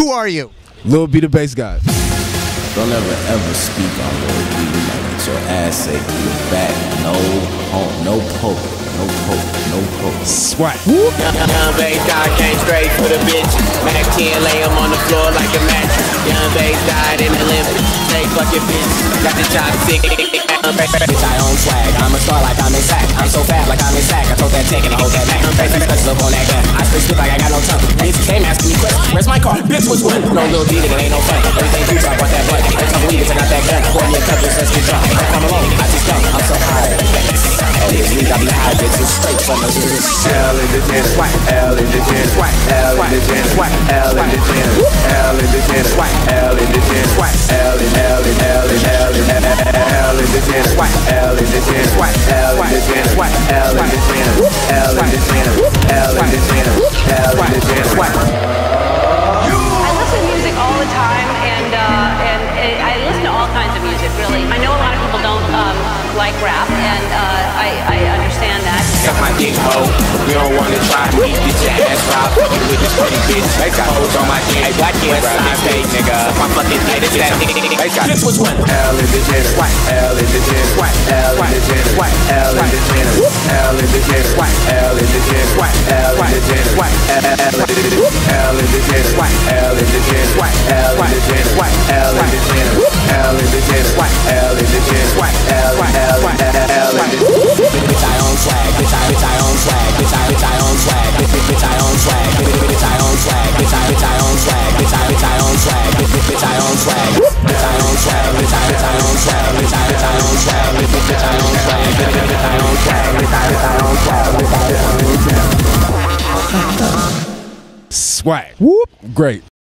Who are you? Lil B the bass guy. Don't ever speak on Lil B. You know that your ass ache, your back, no poke. Swag. Young bass guy came straight for the bitch. Mac 10 lay him on the floor like a mattress. Young bass died in the Olympics. Say fuck your bitch. Got the chopstick. Bitch, I own swag. I'm a star like I'm in sack. I'm so fat like I'm in sack. I told that chick and I hold that back. I'm crazy special up on that gun. I stay stupid like I got no tongue. Bitch came asking me questions. Where's my car? Bitch, which one? No little D, it ain't no fun. Everything you drop on that butt. Every time we get I got that gun. Pour me a cup and says get drunk. I'm alone. I just come. I'm so high. Oh, this week I be high, bitch. It's straight from the L in the tennis, L in the tennis, L in the tennis, L in the tennis, L in the tennis, L in the tennis, L in the tennis, L in the tennis, L in the tennis, L in the tennis, L in the tennis, L in the tennis, L in the tennis, L in the tennis, L in the tennis. I listen to music all the time, and I listen to all kinds of music. Really, I know a lot of people don't like rap, and I understand that. Got my dick hoe. You don't wanna try me, get your ass robbed. You with this pretty bitch. They got hoes on my dick. Hey, black kid, grab this stage, nigga. My fucking head is that nigga. This was one. L in the tennis, L in the tennis, L in the tennis, L in the tennis, L in the tennis, L in the tennis, L in the tennis, L in the tennis, L in the tennis, L in the tennis, L in the tennis, L in the tennis, L in the tennis, L in the tennis, bitch, I own swag, bitch, I own swag, bitch, I own swag, bitch, I own swag, bitch, I own swag, bitch, I own swag, bitch, I own swag, bitch, I own swag, bitch, I own swag, bitch, I own swag, bitch, I own swag, bitch, I own swag, bitch, I own swag, bitch, I own swag. Swag. Whoop. Great.